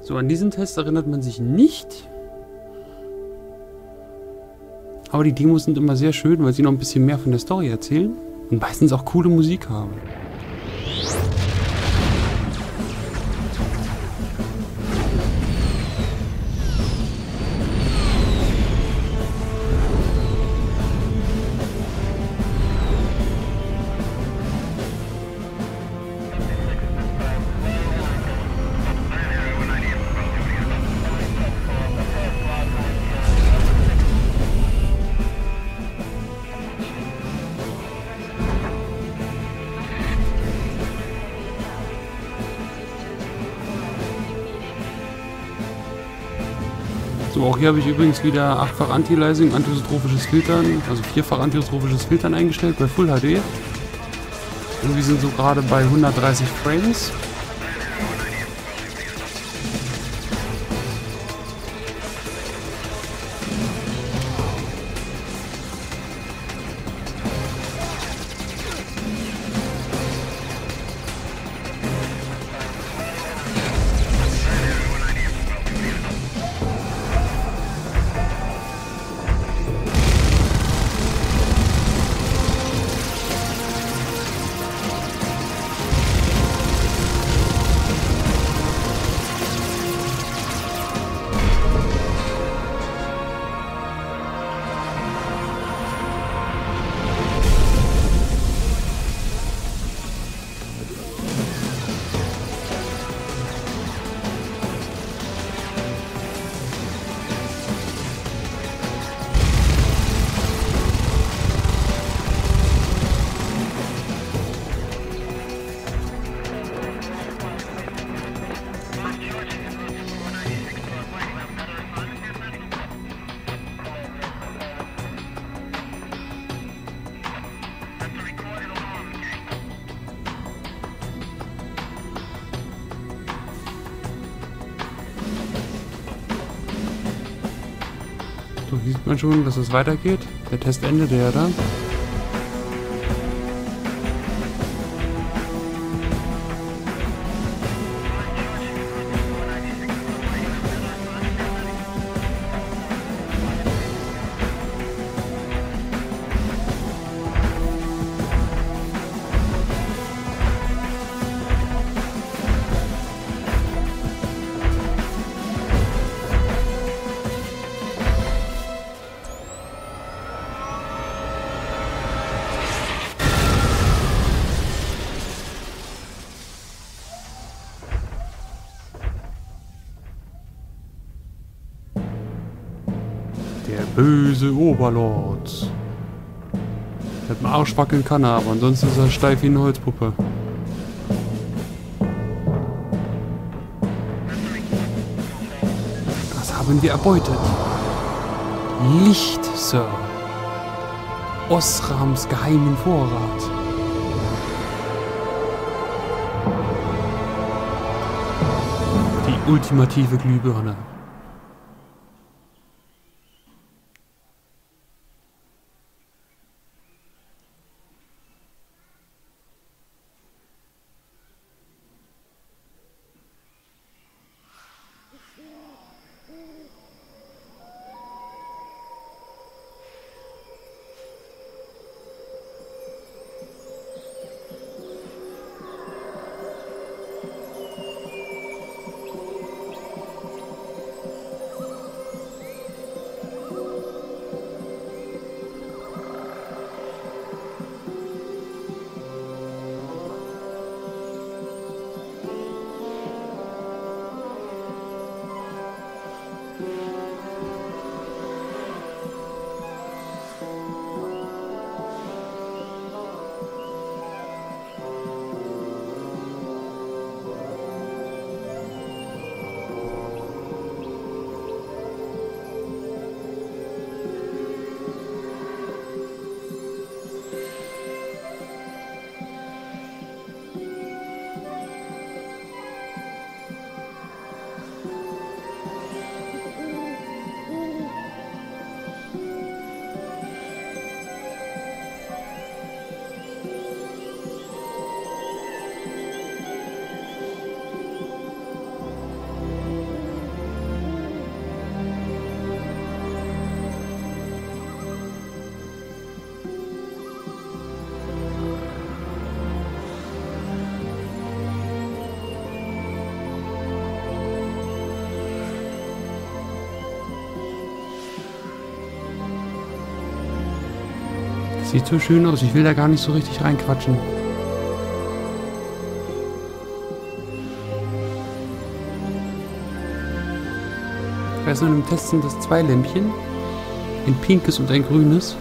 So, an diesen Test erinnert man sich nicht. Aber die Demos sind immer sehr schön, weil sie noch ein bisschen mehr von der Story erzählen. Und meistens auch coole Musik haben. So, auch hier habe ich übrigens wieder 8-fach Anti-Aliasing, antisotrophisches Filtern, also 4-fach antisotrophisches Filtern eingestellt bei Full HD. Und wir sind so gerade bei 130 Frames. So, hier sieht man schon, dass es weitergeht. Der Test endet ja da. Der böse Oberlord. Mit dem Arsch wackeln kann er, aber ansonsten ist er steif wie eine Holzpuppe. Was haben wir erbeutet? Licht, Sir. Osrams geheimen Vorrat. Die ultimative Glühbirne. Sieht so schön aus. Ich will da gar nicht so richtig reinquatschen. Bei so einem Test sind das 2 Lämpchen. Ein pinkes und ein grünes.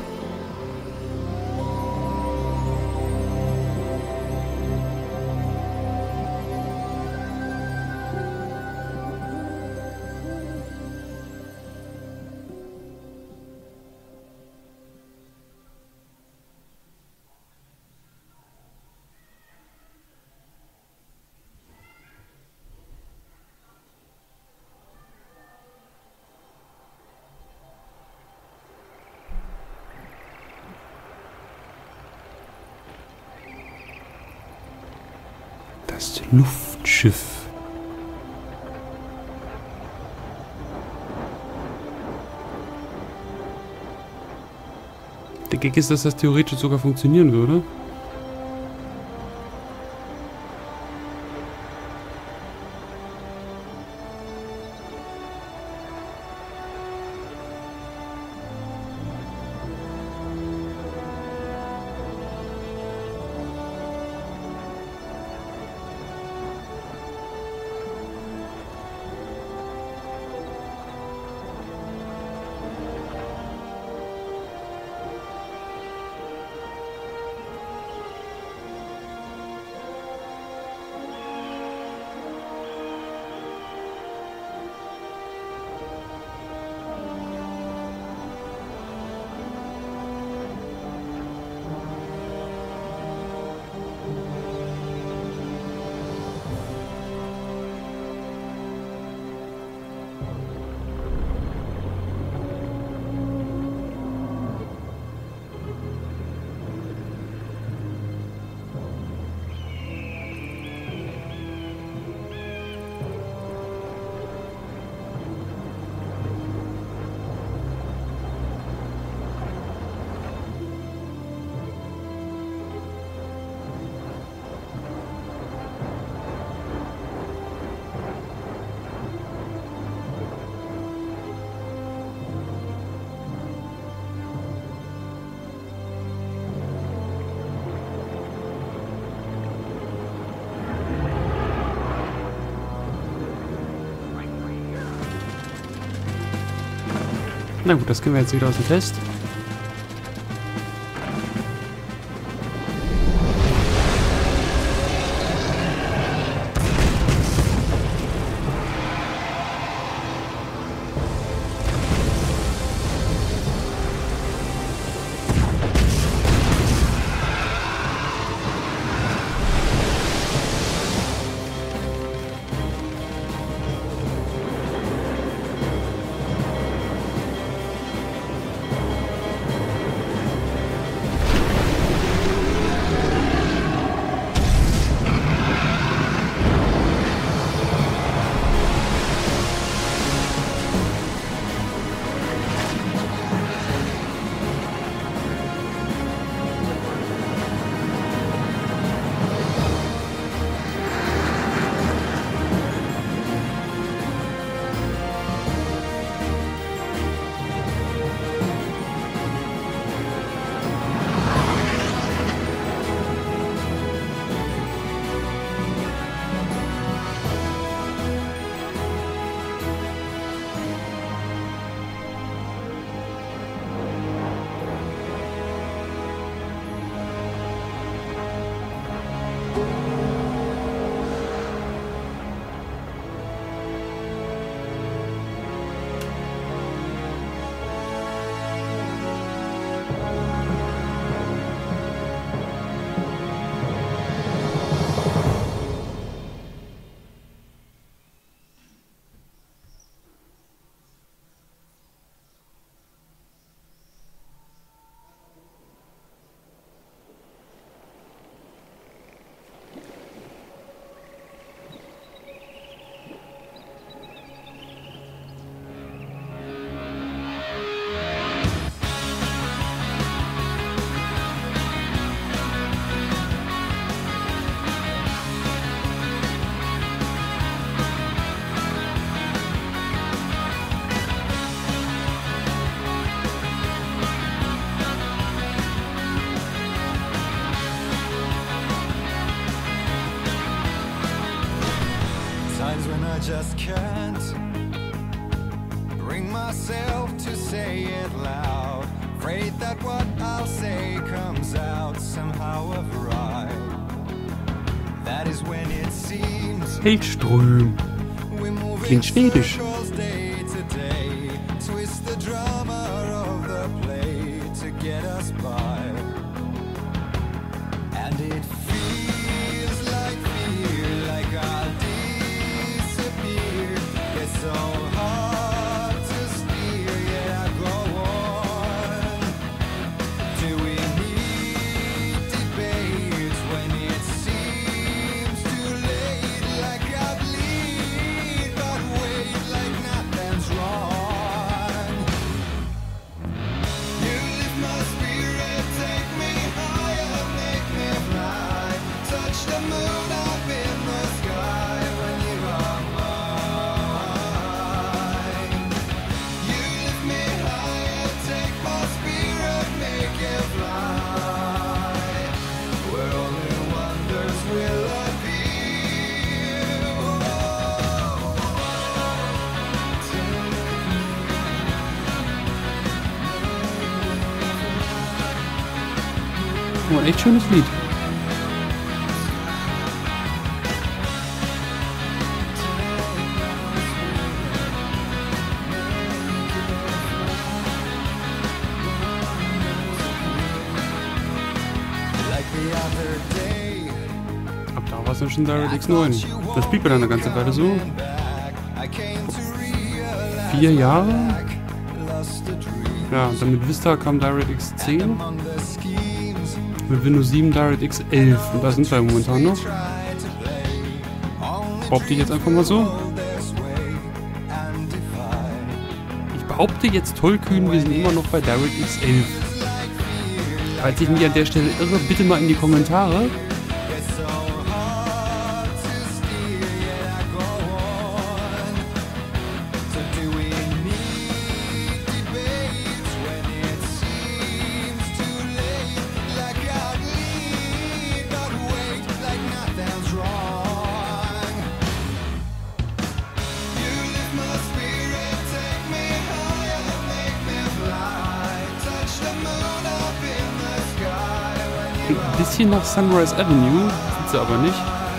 Das Luftschiff. Der Gag ist, dass das theoretisch sogar funktionieren würde. Na gut, das können wir jetzt wieder aus dem Test. just can't bring myself to say it loud. Afraid that what I'll say comes out somehow of right. That is when it seems Hellström. we move Klingt schwedisch. circles day to day. Twist the drama of the play to get us by. And it feels like fear, like I'll disappear. It's so hard to steer, yet I go on. Do we need debates when it seems too late? Like I bleed, but wait, like nothing's wrong. You lift my spirit, take me higher, make me fly. Touch the moon up in the sky when you are mine. You lift me higher, take my spirit, make it fly. Where only wonders will appear. Oh, ein echt schönes Lied. Like the other day. Ab da war es dann schon DirectX 9. Das blieb ja dann eine ganze Weile so. 4 Jahre? Ja, dann mit Vista kam DirectX 10. Mit Windows 7 DirectX 11. Und da sind wir momentan noch. Behaupte ich jetzt einfach mal so. Ich behaupte jetzt tollkühn, wir sind immer noch bei DirectX 11. Falls ich mich an der Stelle irre, bitte mal in die Kommentare. Ein bisschen nach Sunrise Avenue, sieht sie aber nicht.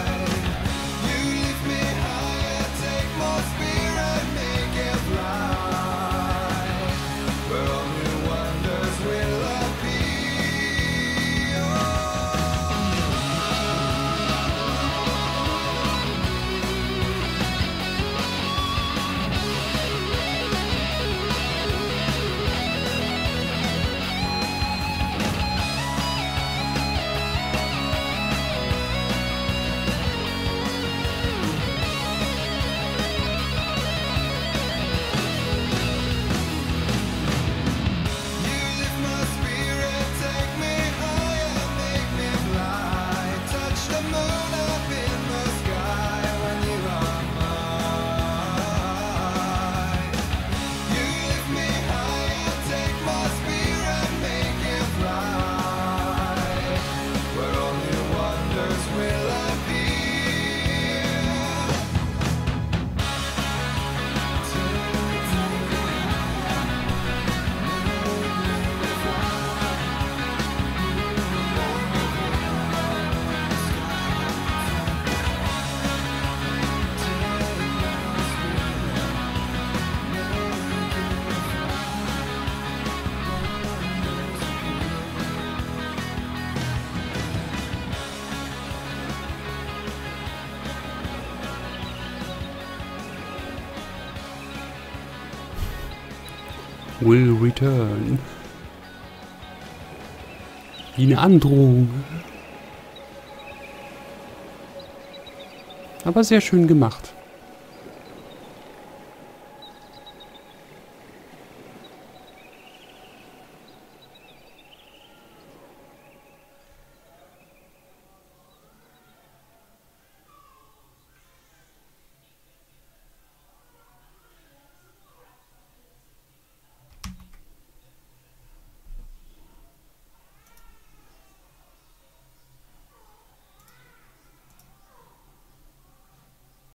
Will return. Wie eine Androhung. Aber sehr schön gemacht.